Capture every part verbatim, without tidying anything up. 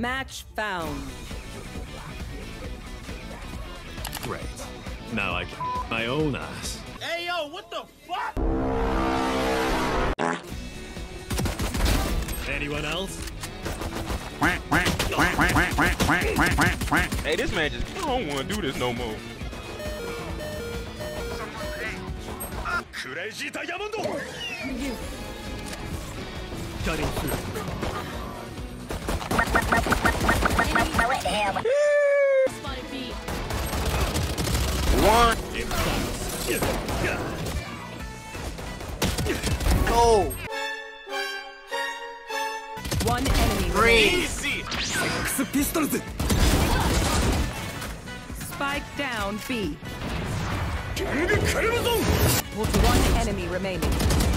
Match found. Great. Now I can my own ass. Hey yo, what the fuck? Anyone else? Hey, this man just I don't want to do this no more. Cutting through. One. Oh. One enemy. Easy. Spike down B. One enemy remaining.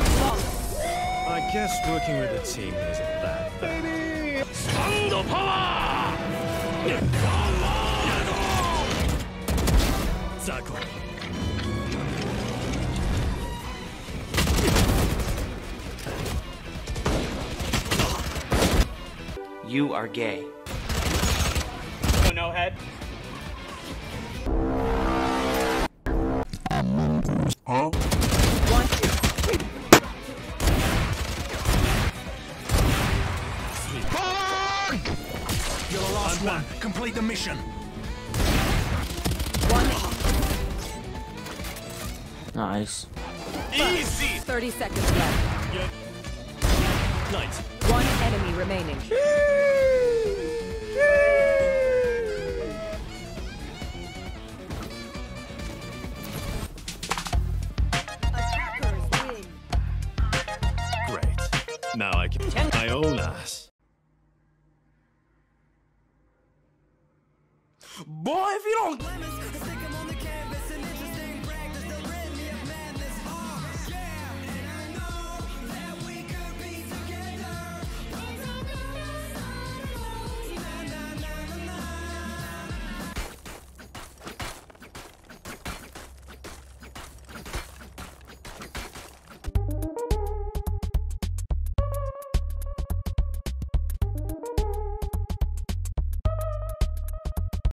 I guess working with a team isn't that bad. Stand power! Zako. You are gay. Oh, no head. Huh? One. You're the last one. Complete the mission. One. Nice. Easy. Thirty seconds left. Yep. Nice. One enemy remaining. Great. Now I can my own ass. Boy, if you don't